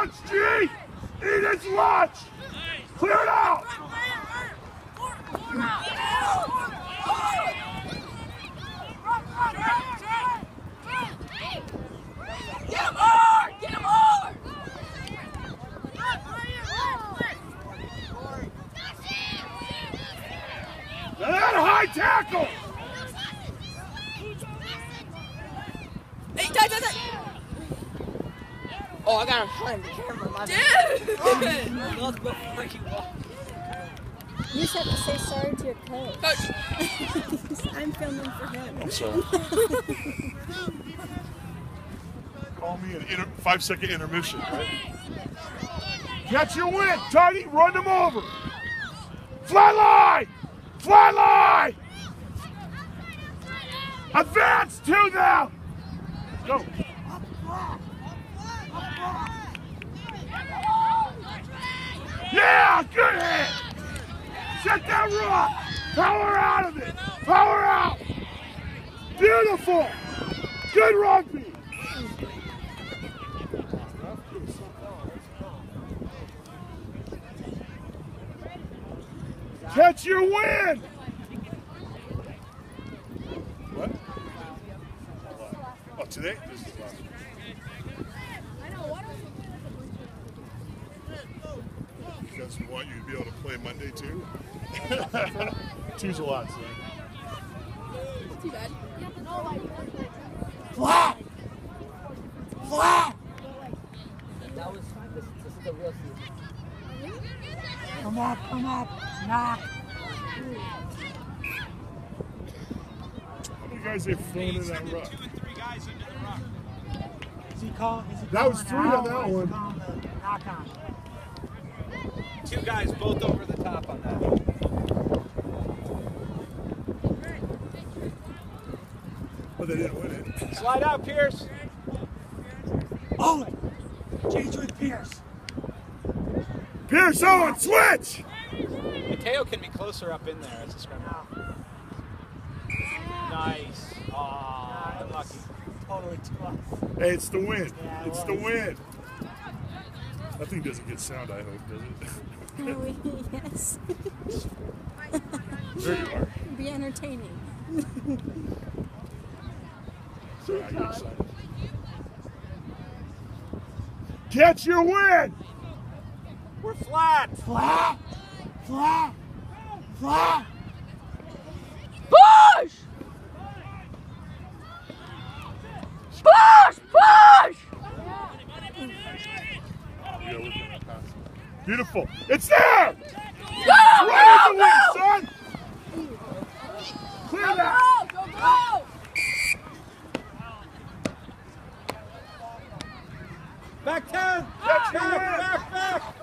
lunch, G! Eat his lunch! Clear it out! Get him hard! Get him hard! Now that a high tackle! Hey, die! Oh, I got him behind the camera. You just have to say sorry to your coach. Coach. I'm filming for him. I'm sorry. Call me an 5-second intermission, right? Catch your win, Tiny, run them over. Fly line! Fly line! Advance to them! Go. Yeah, good hit! Set that rock! Power out of it! Power out! Beautiful! Good rugby! Catch your win! What? Oh, today? This is last week. Because we want you to be able to play Monday too. Two's a lot, son. Too bad. Flat! Flat! That was this is the real season. Come up, knock! How many guys have thrown in that ruck? 2 and 3 guys into the ruck. That was 3 on that one. Knock on. 2 guys both over the top on that. But they didn't win it. Slide out, Pierce. Owen! Change with Pierce. Pierce Owen, switch! Mateo can be closer up in there as a scrummer. Nice. Aw, unlucky. Totally too us. Hey, it's the win. Yeah, It's the win. That thing doesn't get sound, I hope, does it? Oh, yes. There you are. Be entertaining. Sorry, I get excited. Catch your win! We're flat. Flat! Flat! Flat! Push! Push! Push! Yeah, we're gonna pass it. Beautiful. It's there! Go! Right at the Go! win, son! Clear that! Go! Back 10. Catch your win! Back.